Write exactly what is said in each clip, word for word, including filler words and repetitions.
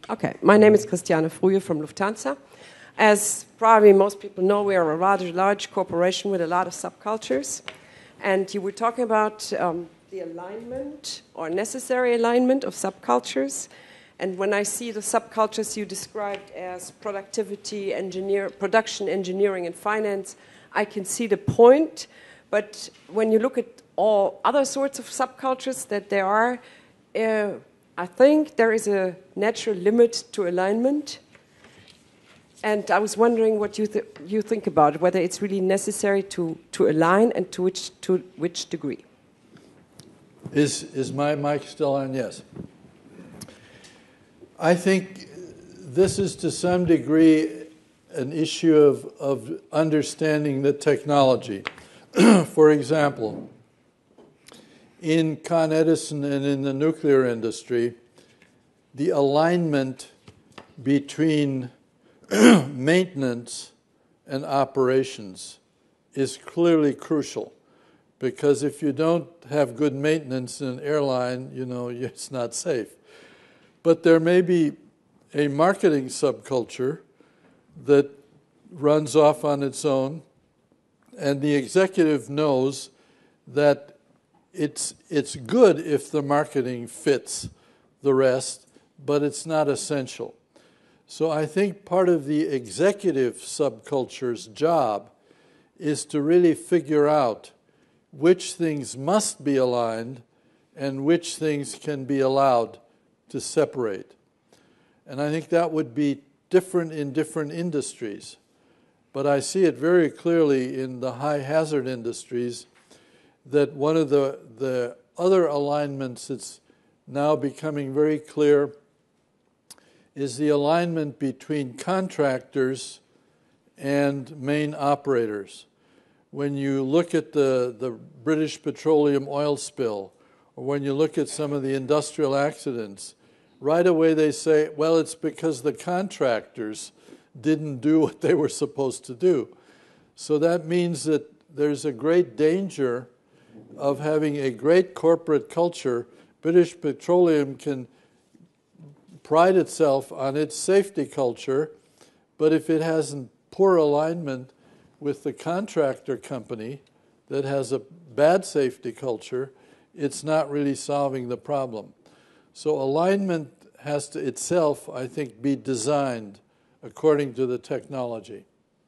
Okay, my name is Christiane Frühe from Lufthansa. As probably most people know, we are a rather large corporation with a lot of subcultures. And you were talking about um, the alignment or necessary alignment of subcultures. And when I see the subcultures you described as productivity, engineer, production, engineering, and finance, I can see the point. But when you look at all other sorts of subcultures that there are, uh, I think there is a natural limit to alignment. And I was wondering what you, th you think about it, whether it's really necessary to, to align and to which, to which degree. Is, is my mic still on? Yes. I think this is to some degree an issue of, of understanding the technology. For example, in Con Edison and in the nuclear industry, the alignment between maintenance and operations is clearly crucial, because if you don't have good maintenance in an airline, you know, it's not safe. But there may be a marketing subculture that runs off on its own, and the executive knows that it's, it's good if the marketing fits the rest, but it's not essential. So I think part of the executive subculture's job is to really figure out which things must be aligned and which things can be allowed to separate. And I think that would be different in different industries. But I see it very clearly in the high-hazard industries that one of the, the other alignments that's now becoming very clear is the alignment between contractors and main operators. When you look at the, the British Petroleum oil spill, or when you look at some of the industrial accidents, right away they say, well, it's because the contractors didn't do what they were supposed to do. So that means that there's a great danger of having a great corporate culture. British Petroleum can pride itself on its safety culture, but if it has poor alignment with the contractor company that has a bad safety culture, it's not really solving the problem. So alignment has to itself, I think, be designed according to the technology.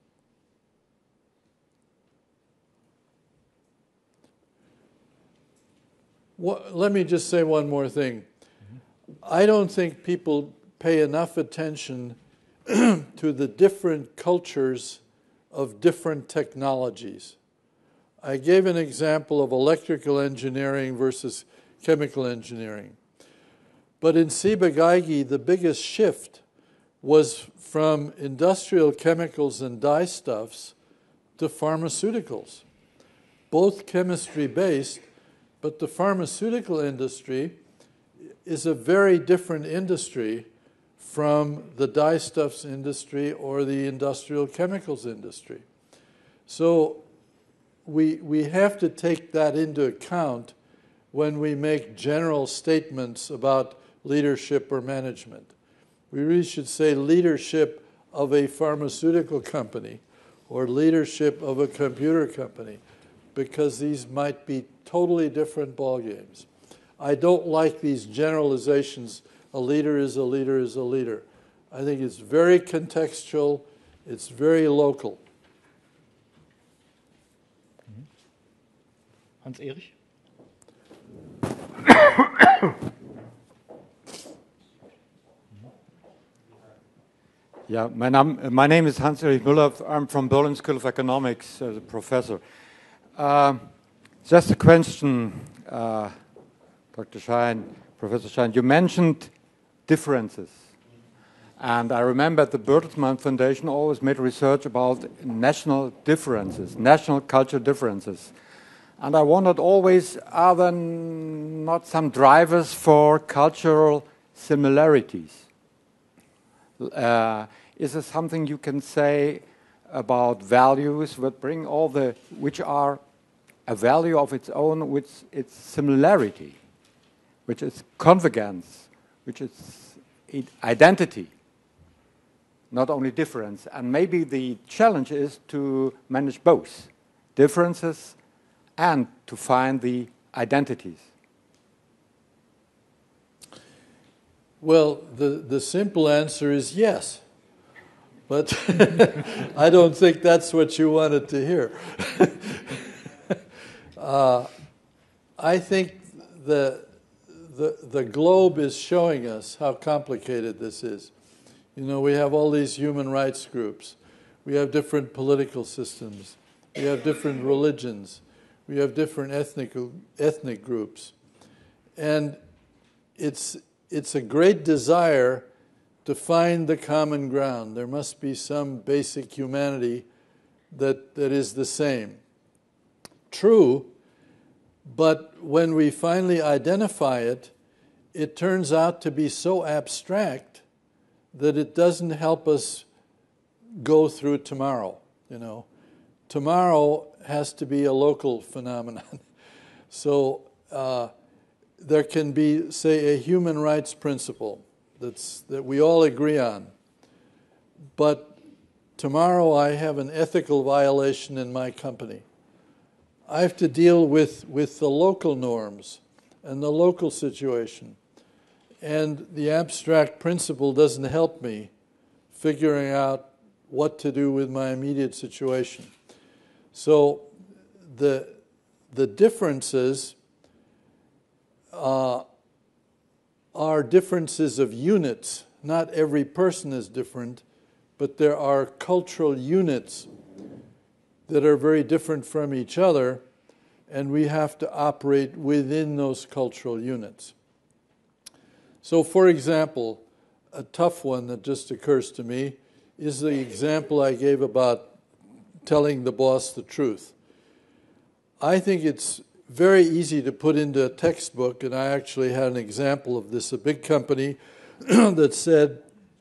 What, let me just say one more thing. I don't think people pay enough attention to the different cultures of different technologies. I gave an example of electrical engineering versus chemical engineering. But in Ciba-Geigy, the biggest shift was from industrial chemicals and dyestuffs to pharmaceuticals. Both chemistry-based, but the pharmaceutical industry is a very different industry from the dyestuffs industry or the industrial chemicals industry. So we, we have to take that into account when we make general statements about leadership or management. We really should say leadership of a pharmaceutical company or leadership of a computer company, because these might be totally different ballgames. I don't like these generalizations, a leader is a leader is a leader. I think it's very contextual, it's very local. Hans-Erich? Yeah, my, name, my name is Hans-Erich Müller. I'm from Berlin School of Economics as a professor. Uh, just a question, uh, Doctor Schein, Professor Schein. You mentioned differences. And I remember the Bertelsmann Foundation always made research about national differences, national cultural differences. And I wondered always, are there not some drivers for cultural similarities? Uh, is there something you can say about values that bring all the, which are a value of its own, with its similarity, which is convergence, which is identity, not only difference. And maybe the challenge is to manage both differences and to find the identities. Well, the, the simple answer is yes. But I don't think that's what you wanted to hear. uh, I think the, the, the globe is showing us how complicated this is. You know, we have all these human rights groups. We have different political systems. We have different religions. We have different ethnic, ethnic groups. And it's, it's a great desire to find the common ground. There must be some basic humanity that, that is the same. True, but when we finally identify it, it turns out to be so abstract that it doesn't help us go through tomorrow, you know. Tomorrow has to be a local phenomenon. So uh, there can be, say, a human rights principle that's, that we all agree on. But tomorrow I have an ethical violation in my company. I have to deal with, with the local norms and the local situation. And the abstract principle doesn't help me figuring out what to do with my immediate situation. So the, the differences uh, are differences of units. Not every person is different, but there are cultural units that are very different from each other, and we have to operate within those cultural units. So, for example, a tough one that just occurs to me is the example I gave about telling the boss the truth. I think it's very easy to put into a textbook, and I actually had an example of this, a big company that said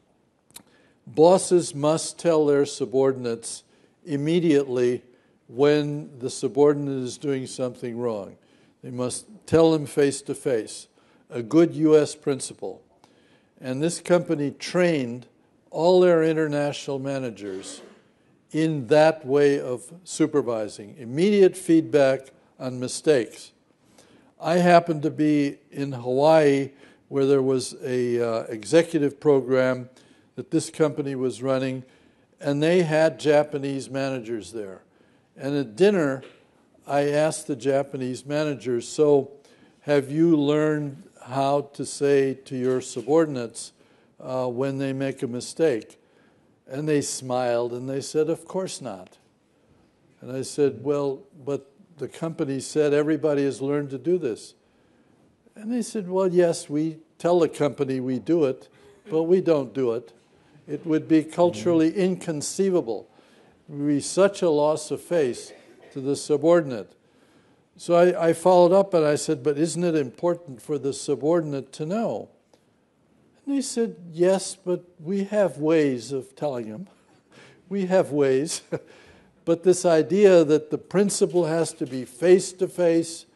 bosses must tell their subordinates immediately when the subordinate is doing something wrong. They must tell them face to face, a good U S principle. And this company trained all their international managers in that way of supervising, immediate feedback on mistakes. I happened to be in Hawaii where there was a uh, executive program that this company was running, and they had Japanese managers there. And at dinner, I asked the Japanese managers, so have you learned how to say to your subordinates uh, when they make a mistake? And they smiled and they said, of course not. And I said, well, but the company said everybody has learned to do this. And they said, well, yes, we tell the company we do it, but we don't do it. It would be culturally inconceivable. It would be such a loss of face to the subordinate. So I, I followed up and I said, but isn't it important for the subordinate to know? And they said, yes, but we have ways of telling them. We have ways. But this idea that the principle has to be face-to-face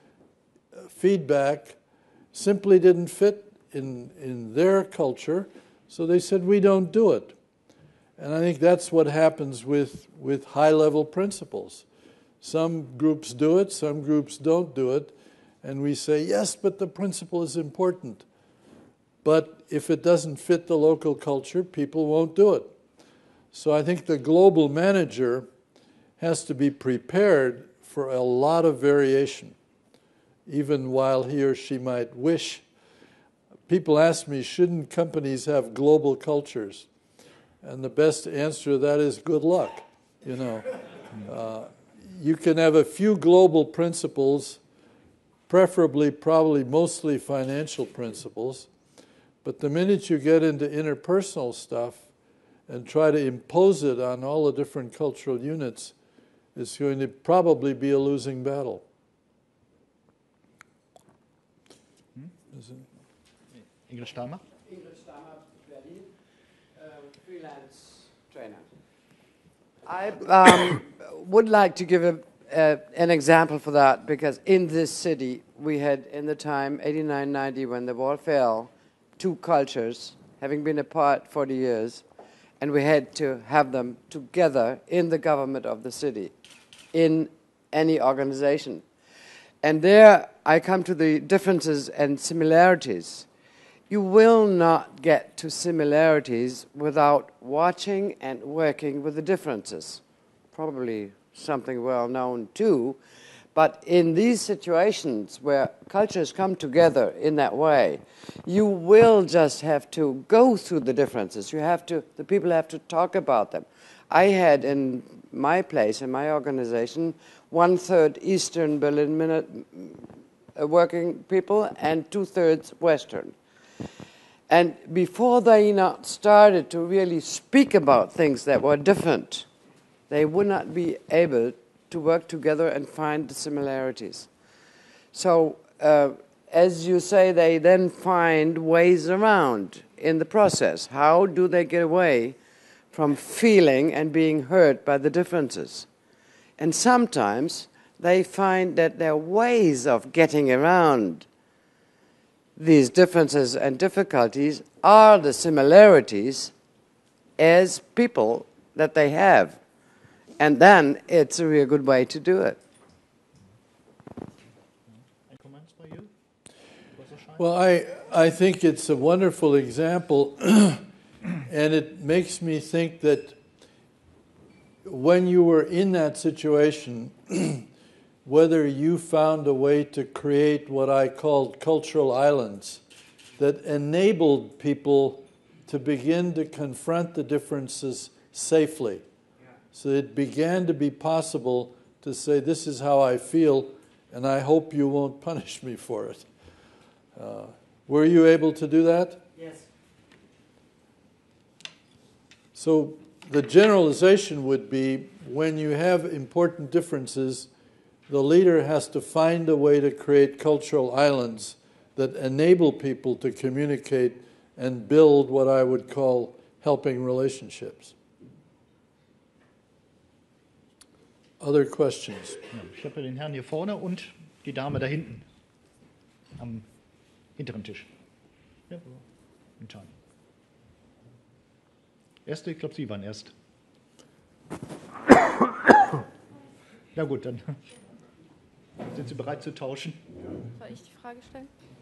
feedback simply didn't fit in, in their culture, so they said, we don't do it. And I think that's what happens with, with high-level principles. Some groups do it, some groups don't do it, and we say, yes, but the principle is important. But if it doesn't fit the local culture, people won't do it. So I think the global manager has to be prepared for a lot of variation, even while he or she might wish. People ask me, shouldn't companies have global cultures? And the best answer to that is good luck. You know, uh, you can have a few global principles, preferably probably mostly financial principles, but the minute you get into interpersonal stuff and try to impose it on all the different cultural units, it's going to probably be a losing battle. Is it? Ingrid Stammer? Ingrid Stammer, Berlin, uh, freelance trainer. I um, would like to give a, uh, an example for that, because in this city we had, in the time eighty-nine ninety, when the wall fell, two cultures having been apart forty years, and we had to have them together in the government of the city, in any organization. And there I come to the differences and similarities. You will not get to similarities without watching and working with the differences. Probably something well known too. But in these situations where cultures come together in that way, you will just have to go through the differences. You have to, the people have to talk about them. I had in my place, in my organization, one-third Eastern Berlin working people and two-thirds Western. And before they not started to really speak about things that were different, they would not be able to work together and find the similarities. So, uh, as you say, they then find ways around in the process. How do they get away from feeling and being hurt by the differences? And sometimes they find that there are ways of getting around these differences and difficulties are the similarities as people that they have. And then it's a real good way to do it. Any comments by you? Well, I, I think it's a wonderful example, and it makes me think that when you were in that situation, whether you found a way to create what I called cultural islands that enabled people to begin to confront the differences safely. So it began to be possible to say, this is how I feel, and I hope you won't punish me for it. Uh, were you able to do that? Yes. So the generalization would be, when you have important differences, the leader has to find a way to create cultural islands that enable people to communicate and build what I would call helping relationships. Other questions? Ja, ich habe den Herrn hier vorne und die Dame da hinten am hinteren Tisch. Ja, entscheiden. Erste, ich glaube, Sie waren erst. Ja gut, dann sind Sie bereit zu tauschen? Soll ich die Frage stellen?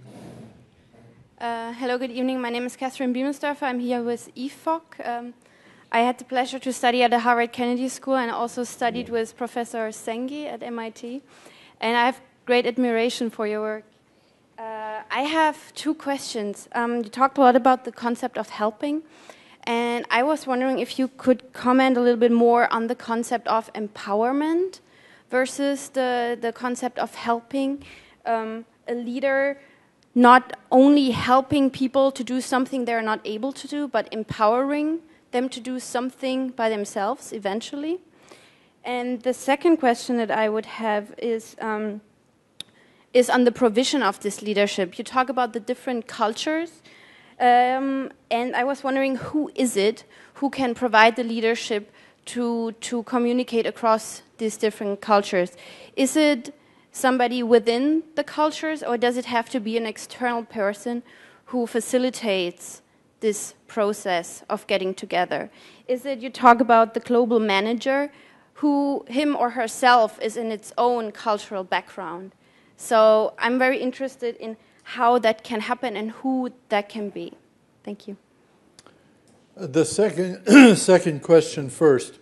Uh, hello, good evening. My name is Catherine Biemensdorfer. I'm here with E F O C. Um, I had the pleasure to study at the Harvard Kennedy School and also studied with Professor Senge at M I T. And I have great admiration for your work. Uh, I have two questions. Um, you talked a lot about the concept of helping. And I was wondering if you could comment a little bit more on the concept of empowerment versus the, the concept of helping. Um, a leader not only helping people to do something they're not able to do, but empowering them to do something by themselves eventually. And the second question that I would have is, um, is on the provision of this leadership. You talk about the different cultures, um, and I was wondering, who is it who can provide the leadership to, to communicate across these different cultures? Is it somebody within the cultures, or does it have to be an external person who facilitates this process of getting together? Is it, you talk about the global manager, who him or herself is in its own cultural background. So I'm very interested in how that can happen and who that can be. Thank you. The second, second question first.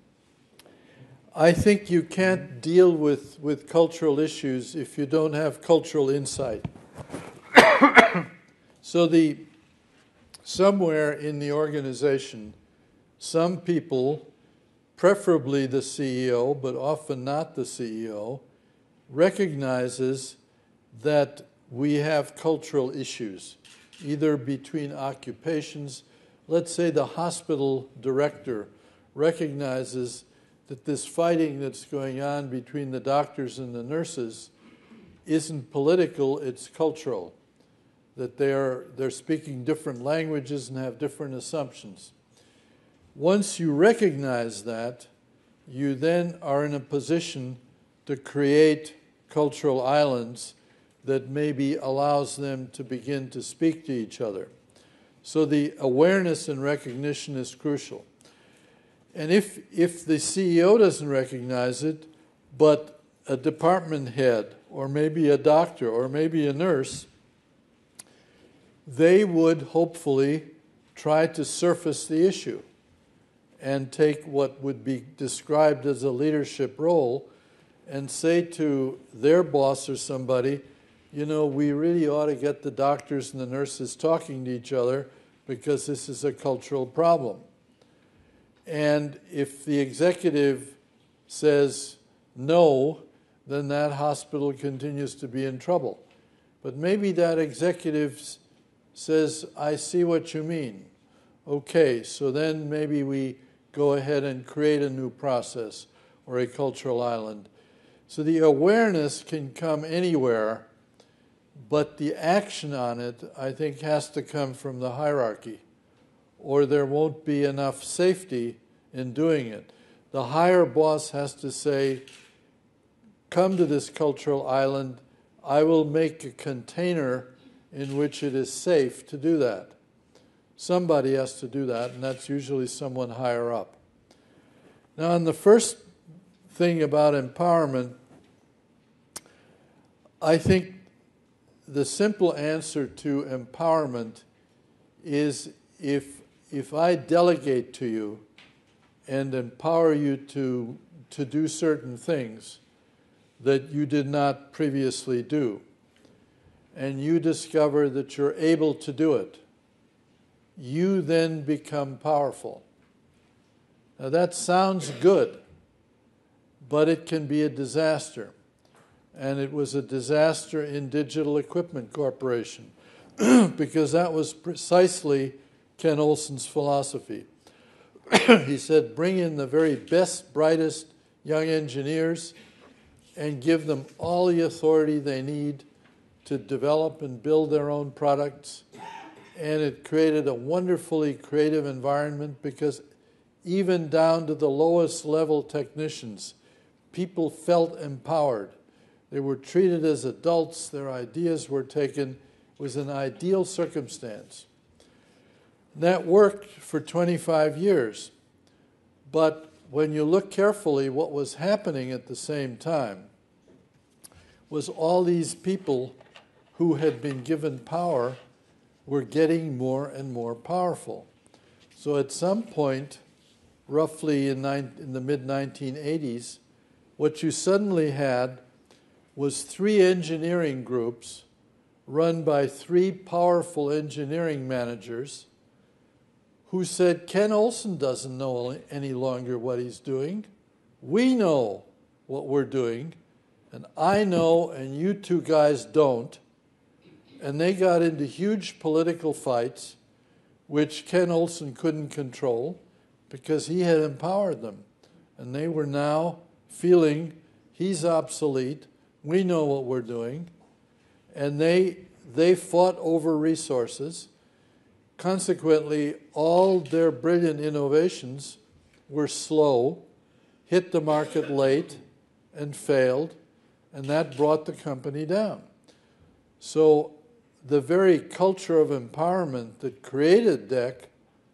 I think you can't deal with, with cultural issues if you don't have cultural insight. So the somewhere in the organization, some people, preferably the C E O, but often not the C E O, recognizes that we have cultural issues, either between occupations. Let's say the hospital director recognizes that this fighting that's going on between the doctors and the nurses isn't political, it's cultural, that they're, they're speaking different languages and have different assumptions. Once you recognize that, you then are in a position to create cultural islands that maybe allows them to begin to speak to each other. So the awareness and recognition is crucial. And if, if the C E O doesn't recognize it, but a department head, or maybe a doctor, or maybe a nurse, they would hopefully try to surface the issue and take what would be described as a leadership role and say to their boss or somebody, you know, we really ought to get the doctors and the nurses talking to each other because this is a cultural problem. And if the executive says no, then that hospital continues to be in trouble. But maybe that executive says, I see what you mean. Okay, so then maybe we go ahead and create a new process or a cultural island. So the awareness can come anywhere, but the action on it, I think, has to come from the hierarchy, or there won't be enough safety in doing it. The higher boss has to say, come to this cultural island, I will make a container in which it is safe to do that. Somebody has to do that, and that's usually someone higher up. Now, on the first thing about empowerment, I think the simple answer to empowerment is if, if I delegate to you and empower you to, to do certain things that you did not previously do, and you discover that you're able to do it, you then become powerful. Now that sounds good, but it can be a disaster. And it was a disaster in Digital Equipment Corporation because that was precisely Ken Olson's philosophy. He said, bring in the very best, brightest young engineers and give them all the authority they need to develop and build their own products. And it created a wonderfully creative environment because even down to the lowest level technicians, people felt empowered. They were treated as adults. Their ideas were taken. It was an ideal circumstance. That worked for twenty-five years. But when you look carefully, what was happening at the same time was all these people who had been given power were getting more and more powerful. So at some point, roughly in, in the mid nineteen eighties, what you suddenly had was three engineering groups run by three powerful engineering managers who said, Ken Olson doesn't know any longer what he's doing. We know what we're doing, and I know, and you two guys don't. And they got into huge political fights, which Ken Olson couldn't control because he had empowered them. And they were now feeling he's obsolete. We know what we're doing. And they they fought over resources. Consequently, all their brilliant innovations were slow, hit the market late, and failed, and that brought the company down. So the very culture of empowerment that created D E C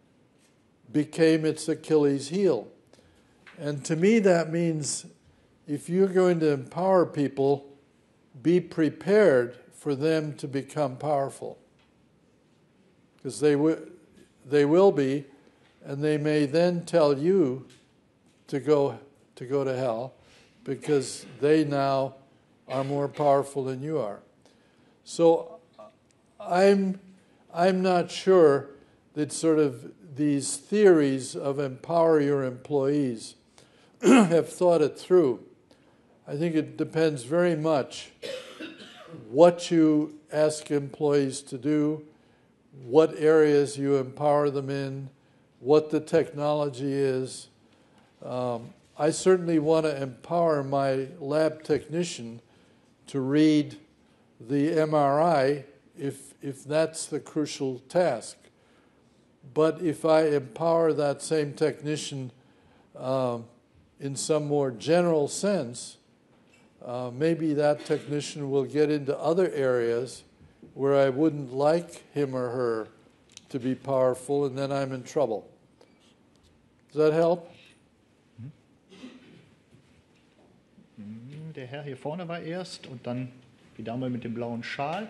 became its Achilles heel. And to me, that means if you're going to empower people, be prepared for them to become powerful. Because they, w- they will be, and they may then tell you to go, to go to hell because they now are more powerful than you are. So I'm, I'm not sure that sort of these theories of empower your employees have thought it through. I think it depends very much what you ask employees to do, what areas you empower them in, what the technology is. Um, I certainly want to empower my lab technician to read the M R I if, if that's the crucial task. But if I empower that same technician um, in some more general sense, uh, maybe that technician will get into other areas where I wouldn't like him or her to be powerful, and then I'm in trouble. Does that help? Der Herr hier vorne war erst und dann die Dame mit dem blauen Schal.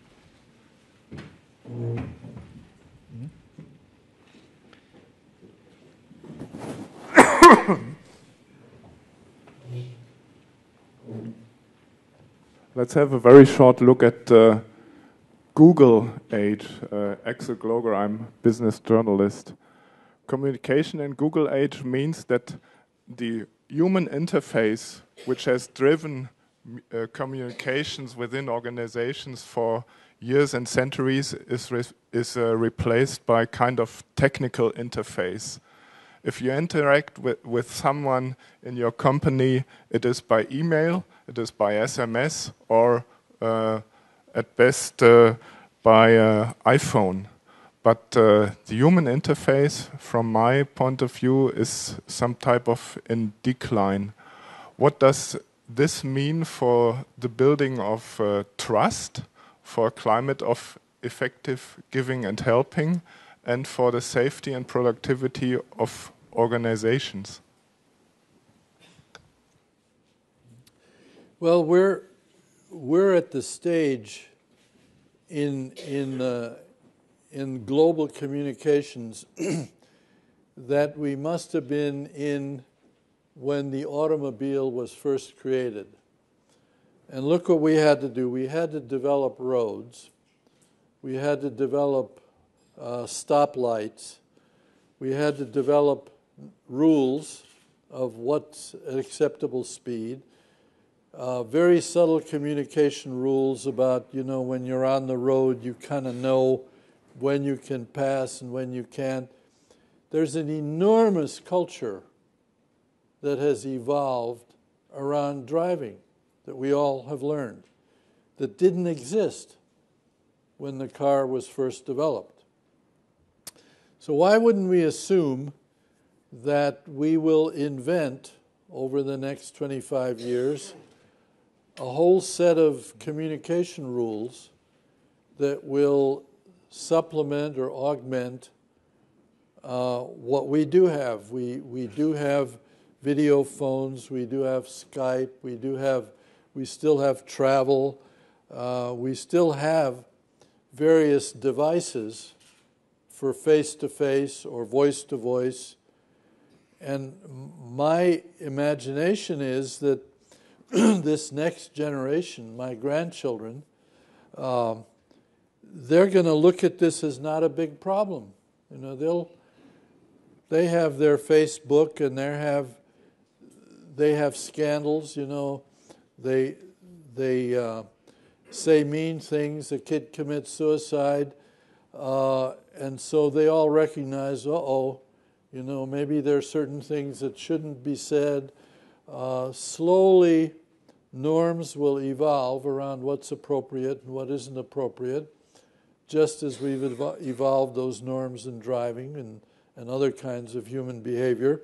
Let's have a very short look at uh, Google age. Uh, Axel Gloger, I'm business journalist. Communication in Google age means that the human interface, which has driven uh, communications within organizations for years and centuries, is re is uh, replaced by kind of technical interface. If you interact with, with someone in your company, it is by email, it is by S M S, or uh, at best uh, by uh, iPhone. But uh, the human interface, from my point of view, is some type of in decline. What does this mean for the building of uh, trust, for a climate of effective giving and helping, and for the safety and productivity of organizations? Well, we're we're at the stage in in uh, in global communications that we must have been in when the automobile was first created. And look what we had to do. We had to develop roads. We had to develop uh, stoplights. We had to develop rules of what's an acceptable speed. Uh, very subtle communication rules about, you know, when you're on the road, you kind of know when you can pass and when you can't. There's an enormous culture that has evolved around driving that we all have learned that didn't exist when the car was first developed. So why wouldn't we assume that we will invent over the next twenty-five years a whole set of communication rules that will supplement or augment uh, what we do have. We we do have video phones, we do have Skype, we do have, we still have travel, uh, we still have various devices for face-to-face or voice-to-voice. And my imagination is that this next generation, my grandchildren, um, they're going to look at this as not a big problem. You know, they'll they have their Facebook and they have they have scandals. You know, they they uh, say mean things. A kid commits suicide, uh, and so they all recognize, uh oh, you know, maybe there are certain things that shouldn't be said. Uh, slowly, norms will evolve around what's appropriate and what isn't appropriate, just as we've evo- evolved those norms in driving and, and other kinds of human behavior.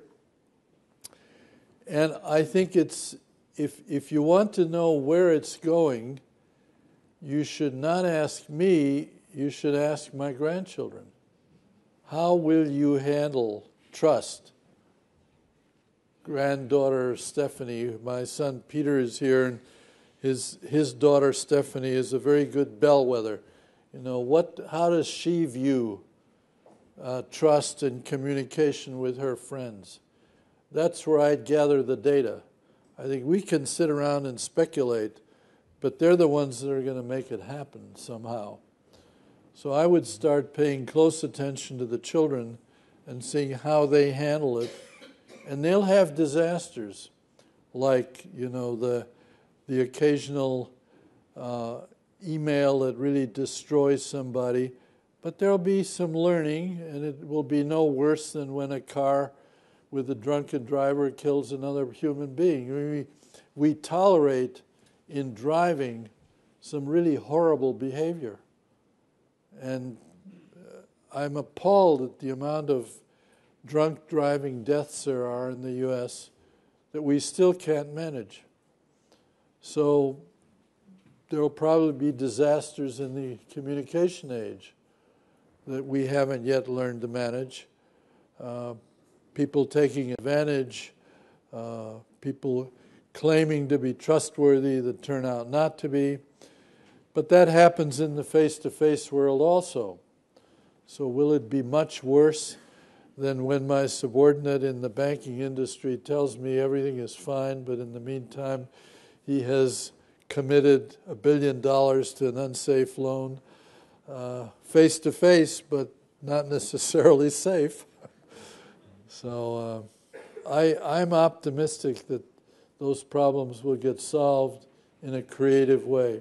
And I think it's, if if you want to know where it's going, you should not ask me, you should ask my grandchildren. How will you handle trust? Granddaughter Stephanie, my son Peter is here, and his his daughter Stephanie is a very good bellwether. You know, what? How does she view uh, trust and communication with her friends? That's where I'd gather the data. I think we can sit around and speculate, but they're the ones that are going to make it happen somehow. So I would start paying close attention to the children and seeing how they handle it. And they'll have disasters, like, you know, the the occasional uh, email that really destroys somebody. But there'll be some learning, and it will be no worse than when a car with a drunken driver kills another human being. We, we tolerate in driving some really horrible behavior. And I'm appalled at the amount of drunk driving deaths there are in the U S that we still can't manage. So there will probably be disasters in the communication age. that we haven't yet learned to manage. Uh, people taking advantage, uh, people claiming to be trustworthy that turn out not to be. But that happens in the face-to-face world also. So will it be much worse than when my subordinate in the banking industry tells me everything is fine, but in the meantime he has committed a billion dollars to an unsafe loan, uh, face-to-face, but not necessarily safe. So uh, I, I'm optimistic that those problems will get solved in a creative way.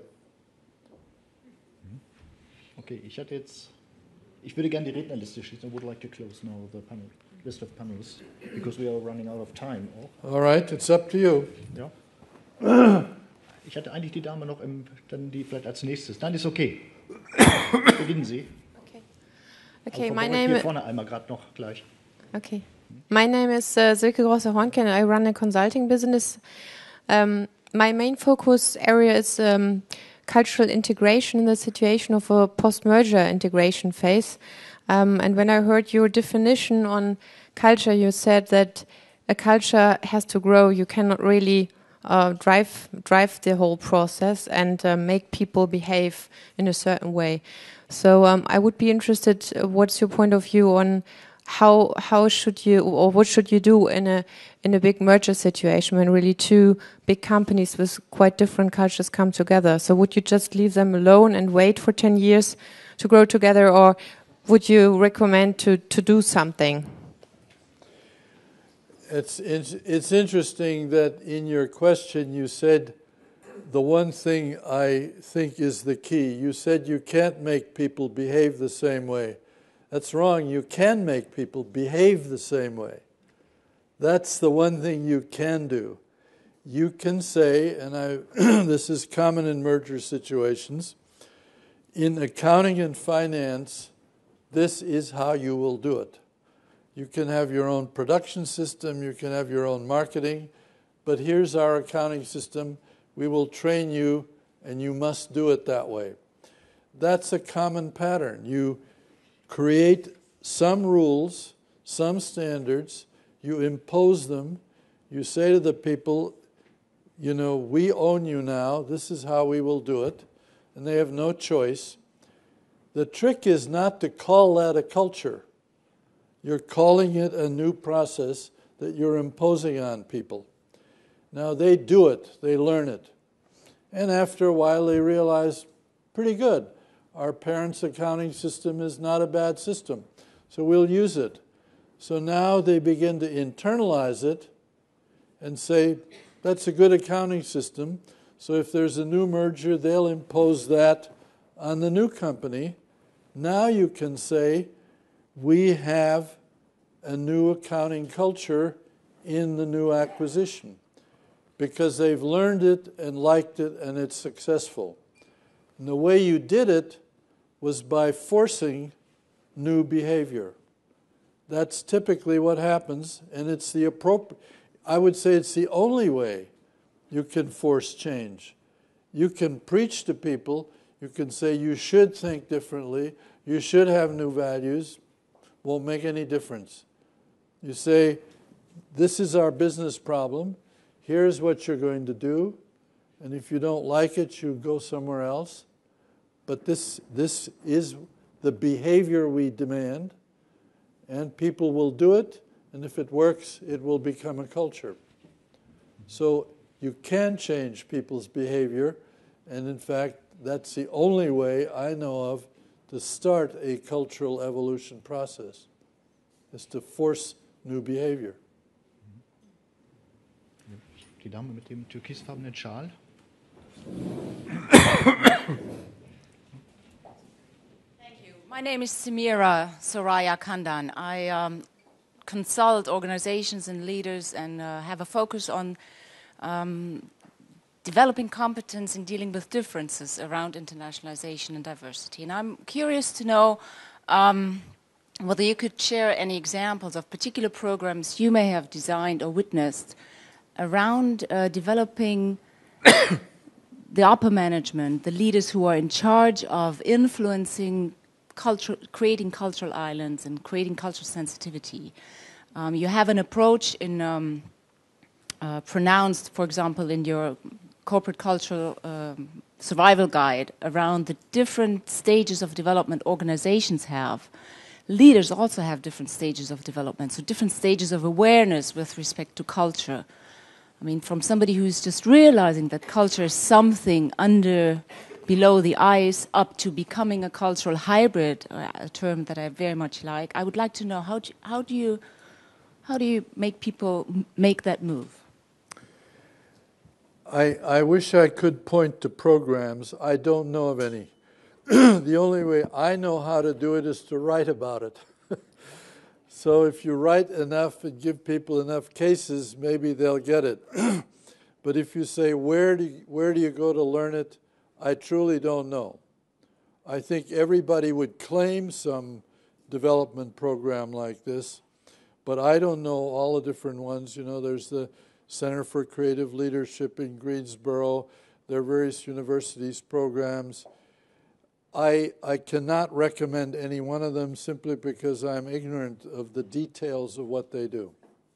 Okay, ich hatte jetzt, ich würde gerne die Rednerliste schließen. I would like to close now the panel, list of panelists, because we are running out of time. All right, it's up to you. Ja. Ich hatte eigentlich die Dame noch im, dann die vielleicht als nächstes. Nein, ist okay. Beginnen Sie. Okay. Okay, Aber my hier name. vorne einmal gerade noch gleich. Okay. My name is uh, Silke Grosse-Hornke and I run a consulting business. Um, my main focus area is um, cultural integration in the situation of a post-merger integration phase. Um, and when I heard your definition on culture, you said that a culture has to grow. You cannot really uh, drive drive the whole process and uh, make people behave in a certain way. So um, I would be interested, uh, what's your point of view on how how should you or what should you do in a in a big merger situation when really two big companies with quite different cultures come together? So would you just leave them alone and wait for ten years to grow together, or would you recommend to, to do something? It's, it's it's interesting that in your question you said the one thing I think is the key. You said you can't make people behave the same way. That's wrong. You can make people behave the same way. That's the one thing you can do. You can say, and I, this is common in merger situations, in accounting and finance, this is how you will do it. You can have your own production system, you can have your own marketing, but here's our accounting system. We will train you, and you must do it that way. That's a common pattern. You create some rules, some standards, you impose them, you say to the people, you know, we own you now, this is how we will do it, and they have no choice. The trick is not to call that a culture. You're calling it a new process that you're imposing on people. Now they do it, they learn it, and after a while they realize, pretty good, our parents' accounting system is not a bad system, so we'll use it. So now they begin to internalize it and say, that's a good accounting system, so if there's a new merger, they'll impose that on the new company. Now you can say, we have a new accounting culture in the new acquisition, because they've learned it and liked it and it's successful. And the way you did it was by forcing new behavior. That's typically what happens, and it's the appropriate, I would say it's the only way you can force change. You can preach to people, you can say you should think differently, you should have new values, won't make any difference. You say, this is our business problem, here's what you're going to do, and if you don't like it, you go somewhere else. But this, this is the behavior we demand, and people will do it, and if it works, it will become a culture. So you can change people's behavior, and in fact, that's the only way I know of to start a cultural evolution process, is to force new behavior. Die Dame mit dem türkisfarbenen Schal. My name is Samira Soraya Kandan. I um, consult organizations and leaders and uh, have a focus on um, developing competence in dealing with differences around internationalization and diversity. And I'm curious to know um, whether you could share any examples of particular programs you may have designed or witnessed around uh, developing the upper management, the leaders who are in charge of influencing culture, creating cultural islands and creating cultural sensitivity. Um, you have an approach in um, uh, pronounced, for example, in your corporate cultural um, survival guide around the different stages of development organizations have. Leaders also have different stages of development, so different stages of awareness with respect to culture. I mean, from somebody who's just realizing that culture is something under, below the ice, up to becoming a cultural hybrid, a term that I very much like. I would like to know, how do, how do you, how do you make people make that move? I, I wish I could point to programs. I don't know of any. The only way I know how to do it is to write about it. So if you write enough and give people enough cases, maybe they'll get it. But if you say, where do you, where do you go to learn it, I truly don't know. I think everybody would claim some development program like this, but I don't know all the different ones. You know, there's the Center for Creative Leadership in Greensboro. There are various universities programs. I, I cannot recommend any one of them simply because I'm ignorant of the details of what they do.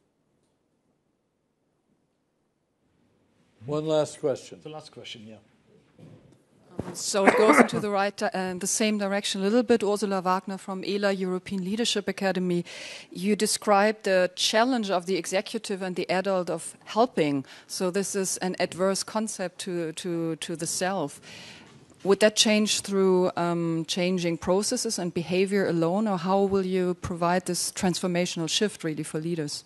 One last question. The last question, yeah. So it goes into the right, uh, the same direction a little bit. Ursula Wagner from E L A, European Leadership Academy. You described the challenge of the executive and the adult of helping. So this is an adverse concept to to to the self. Would that change through um, changing processes and behavior alone, or how will you provide this transformational shift really for leaders?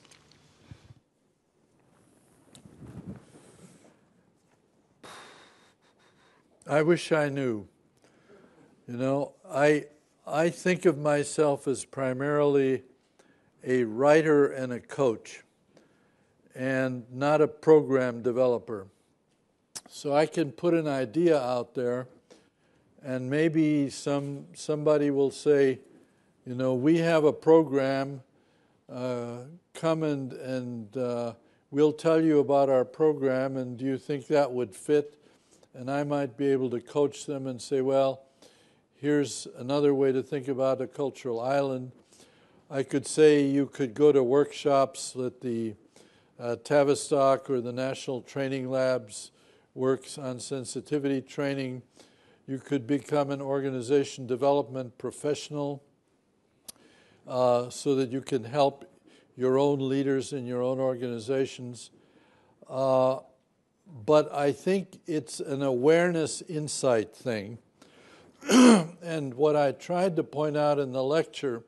I wish I knew. You know, I I think of myself as primarily a writer and a coach, and not a program developer. So I can put an idea out there, and maybe some somebody will say, you know, we have a program, uh, come and, and uh, we'll tell you about our program, and do you think that would fit? And I might be able to coach them and say, well, here's another way to think about a cultural island. I could say you could go to workshops at the uh, Tavistock or the National Training Labs works on sensitivity training. You could become an organization development professional uh, so that you can help your own leaders in your own organizations. Uh, but I think it's an awareness insight thing. And what I tried to point out in the lecture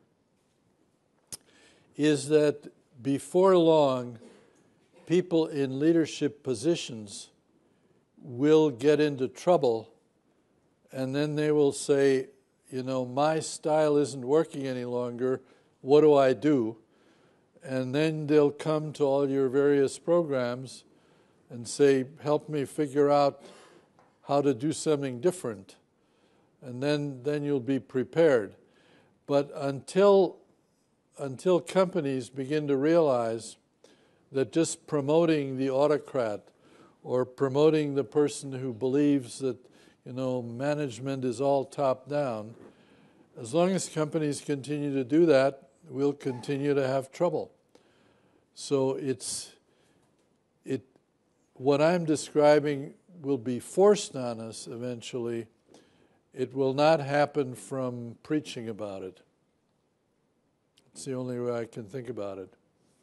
is that before long, people in leadership positions will get into trouble, and then they will say, you know, my style isn't working any longer, what do I do? And then they'll come to all your various programs and say, help me figure out how to do something different. And then, then you'll be prepared. But until, until companies begin to realize that just promoting the autocrat or promoting the person who believes that, you know, management is all top-down, as long as companies continue to do that, we'll continue to have trouble. So it's, it, what I'm describing will be forced on us eventually. It will not happen from preaching about it. It's the only way I can think about it.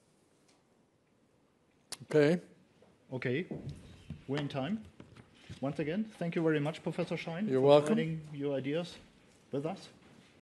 Okay? Okay. We're in time. Once again, thank you very much, Professor Schein, You're for welcome. sharing your ideas with us.